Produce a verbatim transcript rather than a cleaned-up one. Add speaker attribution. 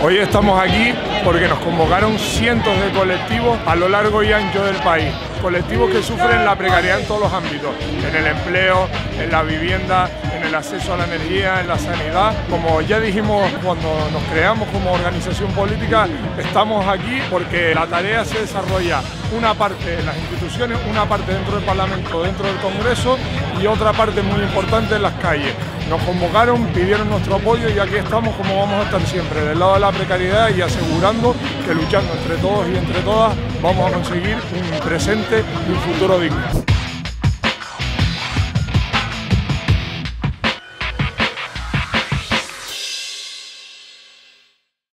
Speaker 1: Hoy estamos aquí porque nos convocaron cientos de colectivos a lo largo y ancho del país. Colectivos que sufren la precariedad en todos los ámbitos, en el empleo, en la vivienda, en el acceso a la energía, en la sanidad. Como ya dijimos cuando nos creamos como organización política, estamos aquí porque la tarea se desarrolla una parte en las instituciones, una parte dentro del Parlamento, dentro del Congreso y otra parte muy importante en las calles. Nos convocaron, pidieron nuestro apoyo y aquí estamos como vamos a estar siempre, del lado de la precariedad y asegurando que luchando entre todos y entre todas vamos a conseguir un presente y un futuro digno.